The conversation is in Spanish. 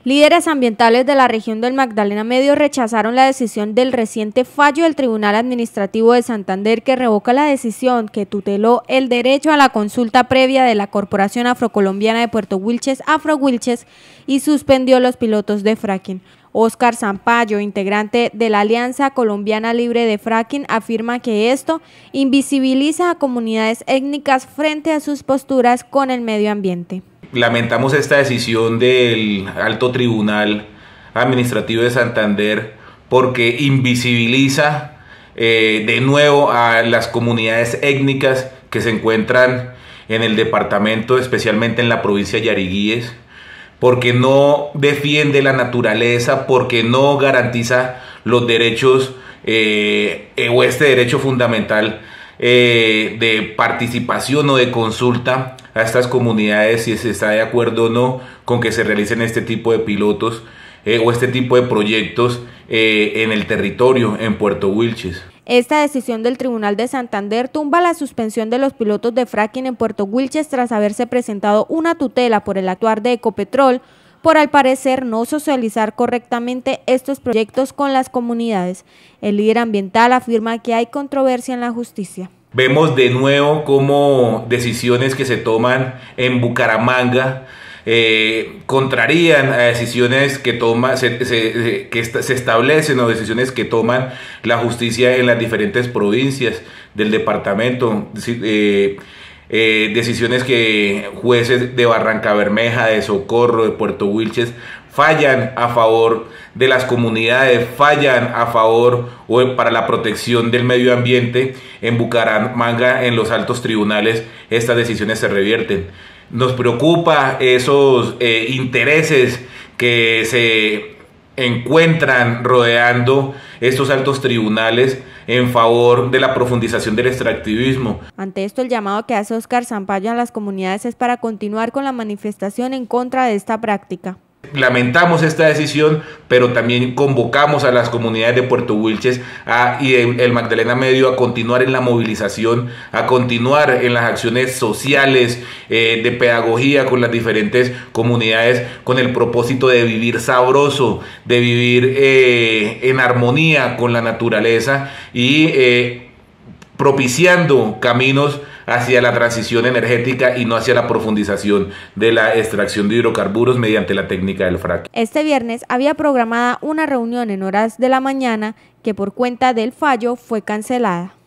Líderes ambientales de la región del Magdalena Medio rechazaron la decisión del reciente fallo del Tribunal Administrativo de Santander que revoca la decisión que tuteló el derecho a la consulta previa de la Corporación Afrocolombiana de Puerto Wilches, Afrowilches, y suspendió los pilotos de fracking. Óscar Zampayo, integrante de la Alianza Colombiana Libre de Fracking, afirma que esto invisibiliza a comunidades étnicas frente a sus posturas con el medio ambiente. Lamentamos esta decisión del Alto Tribunal Administrativo de Santander porque invisibiliza de nuevo a las comunidades étnicas que se encuentran en el departamento, especialmente en la provincia de Yariguíes, porque no defiende la naturaleza, porque no garantiza los derechos o este derecho fundamental de participación o de consulta a estas comunidades, si se está de acuerdo o no con que se realicen este tipo de pilotos o este tipo de proyectos en el territorio, en Puerto Wilches. Esta decisión del Tribunal de Santander tumba la suspensión de los pilotos de fracking en Puerto Wilches tras haberse presentado una tutela por el actuar de Ecopetrol por al parecer no socializar correctamente estos proyectos con las comunidades. El líder ambiental afirma que hay controversia en la justicia. Vemos de nuevo cómo decisiones que se toman en Bucaramanga contrarían a decisiones que se establecen o decisiones que toman la justicia en las diferentes provincias del departamento. Decisiones que jueces de Barrancabermeja, de Socorro, de Puerto Wilches fallan a favor de las comunidades, fallan a favor o para la protección del medio ambiente. En Bucaramanga, en los altos tribunales, estas decisiones se revierten. Nos preocupa esos intereses que se encuentran rodeando estos altos tribunales en favor de la profundización del extractivismo. Ante esto, el llamado que hace Óscar Zampayo a las comunidades es para continuar con la manifestación en contra de esta práctica. Lamentamos esta decisión, pero también convocamos a las comunidades de Puerto Wilches y el Magdalena Medio a continuar en la movilización, a continuar en las acciones sociales de pedagogía con las diferentes comunidades, con el propósito de vivir sabroso, de vivir en armonía con la naturaleza y propiciando caminos hacia la transición energética y no hacia la profundización de la extracción de hidrocarburos mediante la técnica del fracking. Este viernes había programada una reunión en horas de la mañana que por cuenta del fallo fue cancelada.